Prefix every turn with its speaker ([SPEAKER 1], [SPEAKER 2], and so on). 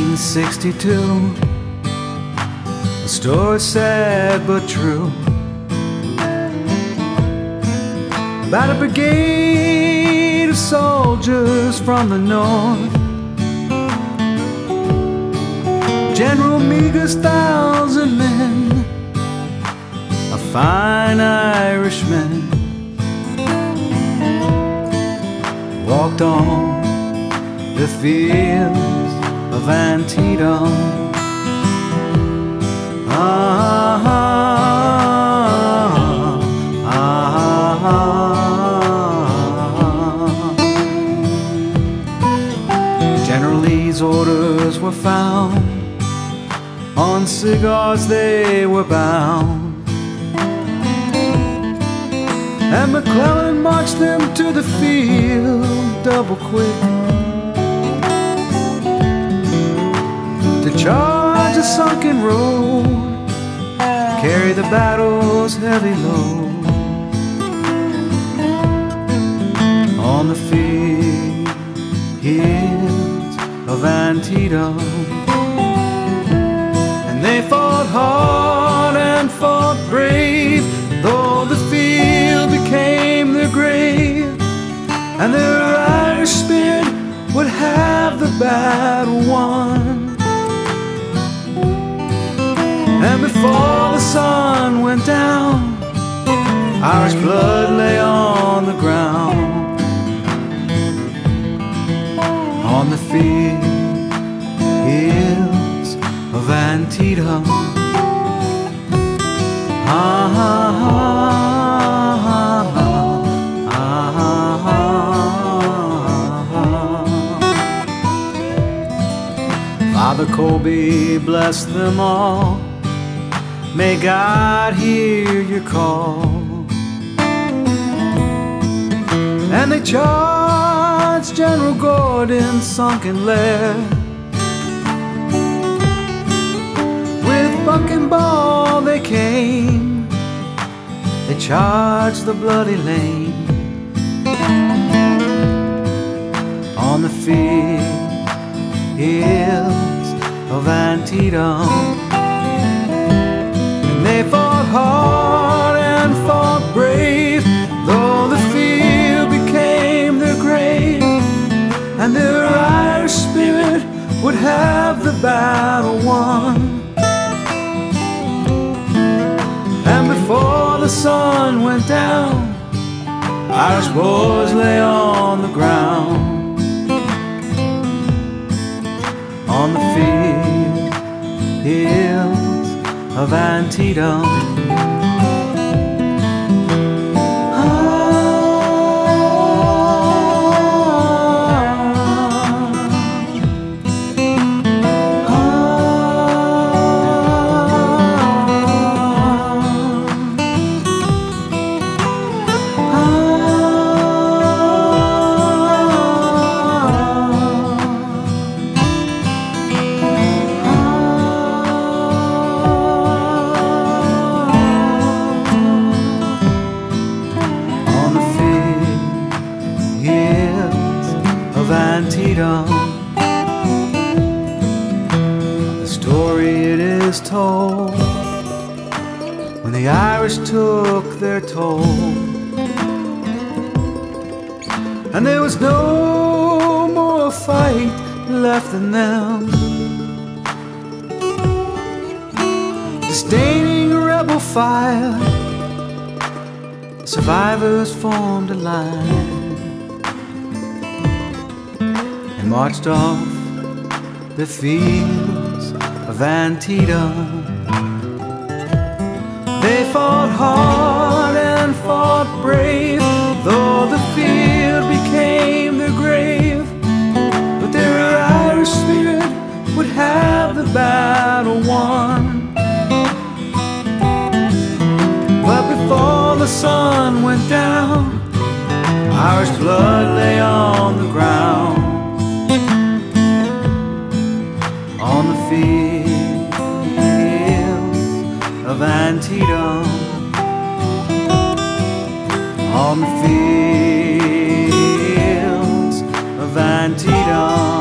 [SPEAKER 1] 1862, a story sad but true, about a brigade of soldiers from the north. General Meagher's 1,000 men, a fine Irishman, walked on the fields of Antietam. General Lee's orders were found, on cigars they were bound, and McClellan marched them to the field double quick, to charge a sunken road, carry the battle's heavy load. On the fields of Antietam, they fought hard and fought brave, though the field became their grave, and their Irish spirit would have the battle won. And before the sun went down, Irish blood lay on the ground. On the fields of Antietam, Father Colby bless them all, may God hear your call. And they charged General Gordon's sunken lair, buck and ball they came, they charged the bloody lane. On the fields of Antietam, and they fought hard and fought brave, though the field became their grave, and their Irish spirit would have the battle won. And before the sun went down, Irish boys lay on the ground. On the fields of Antietam, the story it is told when the Irish took their toll, and there was no more fight left in them, disdaining rebel fire, the survivors formed a line and marched off the fields of Antietam. They fought hard and fought brave, though the field became their grave, but their Irish spirit would have the battle won. But before the sun went down, Irish blood lay on the ground. On the fields of Antietam, on the fields of Antietam.